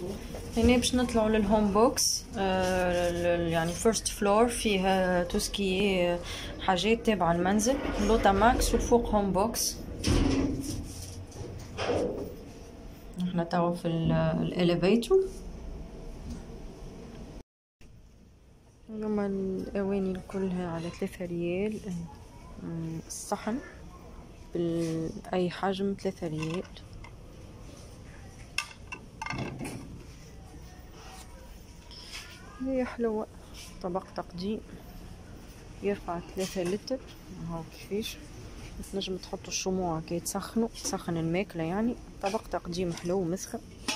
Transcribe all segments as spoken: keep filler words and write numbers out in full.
هنا باش نطلعوا للهوم بوكس. آه يعني فيرست فلور فيها توسكي حاجات تابعة المنزل، لوتا ماكس، والفوق هوم بوكس. احنا توا في الاليفيتور. هما الاواني كلها على ثلاثة ريال. الصحن باي حجم ثلاثة ريال. هي حلوة، طبق تقديم يرفع ثلاثة لتر. هاو كيفاش تنجم تحطوا الشموع كي تسخنوا تسخن الماكلة. يعني طبق تقديم حلو ومسخن.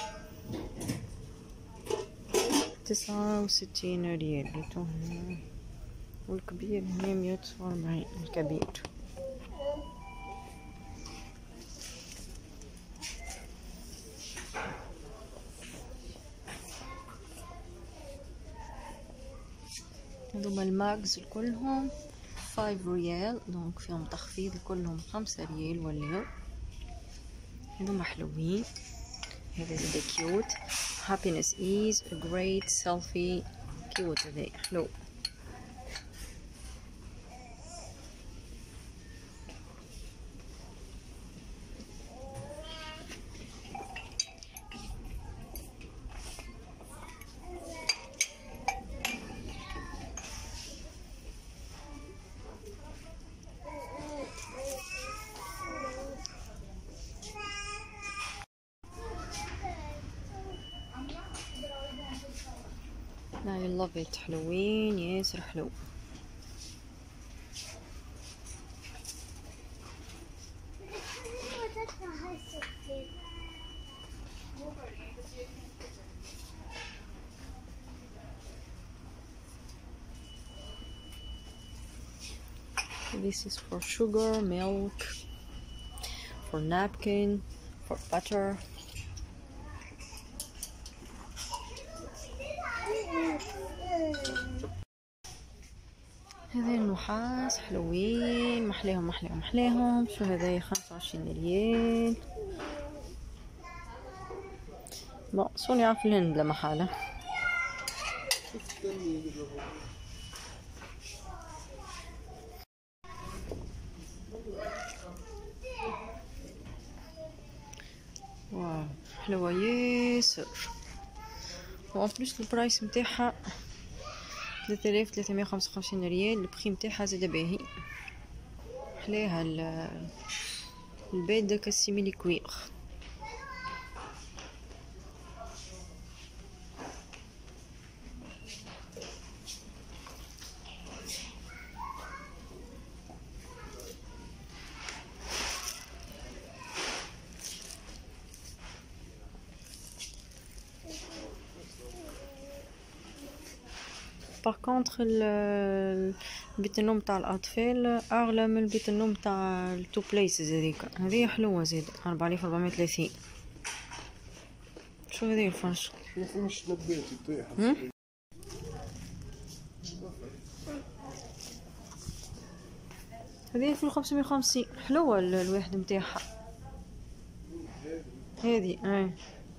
تسعة وستين ريال. والكبير هنا مية وأربعين الكبير. هذوما الماجز كلهم خمسة ريال، دونك فيهم تخفيض كلهم خمسة ريال ولاو. هذوما حلوين. هذا زادا كيوت. happiness is a great selfie. كيوت هذا حلو. I love it. حلوين ياسر حلو. This is for sugar, milk, for napkin, for butter. هذا النحاس حلوين، محلاهم محلاهم محلاهم. شو هذا؟ خمسة وعشرين ريال. بون صنع في الهند لا محالة. واو حلوة ياسر. وان بلوس البرايس متاعها ثلاثة آلاف ثلاثمية وخمسة وخمسين ريال. البخي متاعها زاد باهي. حلاها البيض كالسيميلي كوير. باغ كونطخ بيت النوم تاع الاطفال اغلى من بيت النوم تاع التو بليسز. هذيك هذه حلوه زيد أربعة آلاف وأربعمية وثلاثين. شو هذه الفرش؟ مش نباتي طيح. هذه ألفين وخمسمية وخمسين. حلوه الواحد نتاعها هذه. اي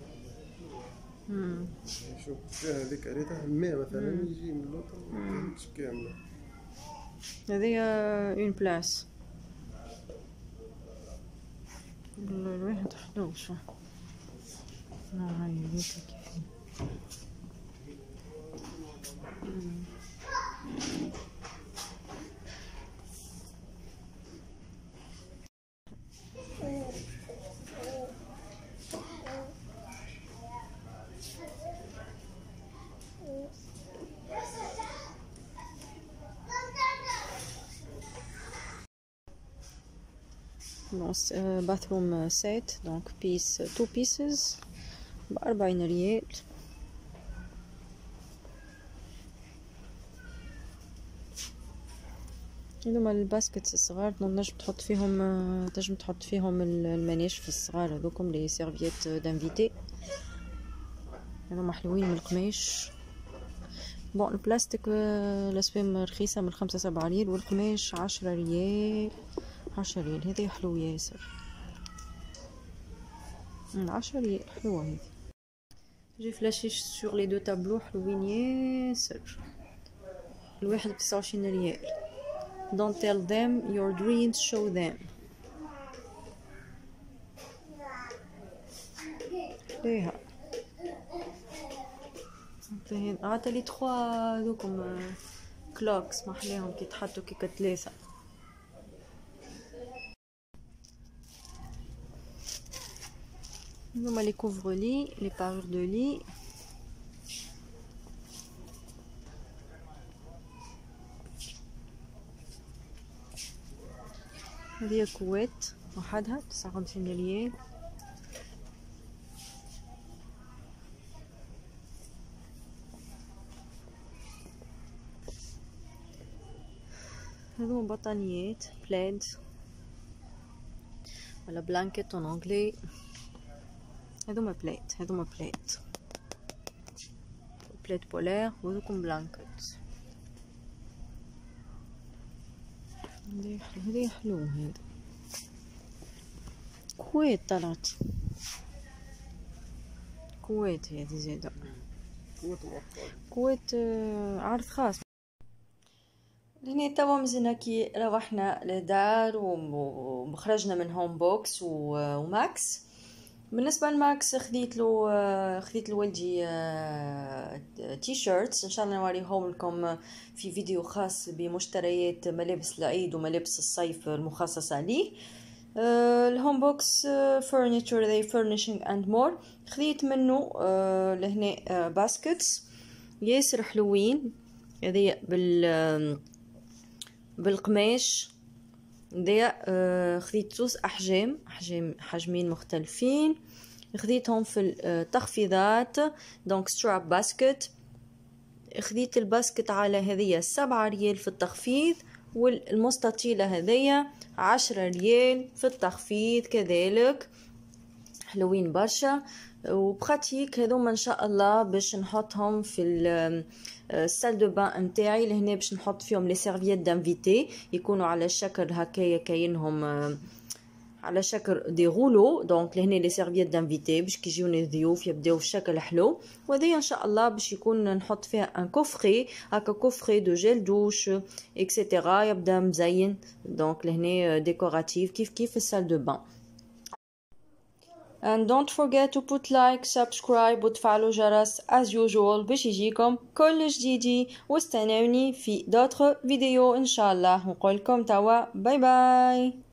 امم شوف فيها هذيك ريتها الماء مثلا يجي من اللوطه مش كامله. هذه اون بلاس. الواحد حلو. شو هاي هذيك كيف باثروم سيت. دونك بيس تو بيسز بأربعين ريال. هذوما الباسكتس الصغار تنجم تحط فيهم تنجم تحط فيهم المناشف الصغار هذوكم لي سيرفييت دانفيتي. هذوما حلوين من القماش. بون البلاستيك الاسبام رخيصه من خمسة سبعة ريال، والقماش عشرة ريال. عشرة ريال هذه حلو ياسر. عشرة ريال حلوه هذه. جي فلاشي سور لي دو تابلو حلوين ياسر. الواحد بتسعة وعشرين ريال. Don't tell them your dreams, show them. ليها عطا لي تخوا دوكم كلوكس محليهم كي تحطو كي كتلاسة. هذوما لي كوفر لي لي بارور دو لي. هذه كويت وحدها تسعة وخمسين ريال. هذوما بطانيات بلاد ولا بلانكيت en anglais. هذوما بلاد هذوما بلاد بلاد بولار وهذوكم بلانكيت. هذي حلو هذا كويت طلعت كويت هذه زيادة كويت مؤقت كويت عرض خاص. لهنا توا مزينا كي روحنا للدار وخرجنا من هوم بوكس وماكس. بالنسبه لماكس خديت له خديت لولدي تي شيرتس ان شاء الله نوريهم لكم في فيديو خاص بمشتريات ملابس العيد وملابس الصيف المخصصه ليه. الهوم بوكس furniture they furnishing and more. خديت منه لهنا باسكتس ياسر حلوين. هذه بال بالقماش دي. خديت زوز احجام احجام حجمين مختلفين. خديتهم في التخفيضات دونك ستراب باسكت. خديت الباسكت على هذية سبعة ريال في التخفيض والمستطيلة هذية عشرة ريال في التخفيض كذلك. حلوين برشا وبراتيك. هذوما ان شاء الله باش نحطهم في السال دو بان نتاعي لهنا باش نحط فيهم لي سيرفييت دانفيتي يكونوا على شكل هكايا كاينهم على شكل دي غولو. دونك لهنا لي سيرفييت دانفيتي باش كي يجوني الضيوف يبداو في شكل حلو. وهذه ان شاء الله باش يكون نحط فيها ان كوفري هكا كوفري دو جيل دوش اكسيتيرا يبدا مزين. دونك لهنا ديكوراتيف كيف كيف السال دو بان. And don't forget to put like, subscribe وتفعلوا جرس as usual باش يجيكم كل جديدي. واستنوني في d'autres فيديو ان شاء الله. نقولكم توا باي باي.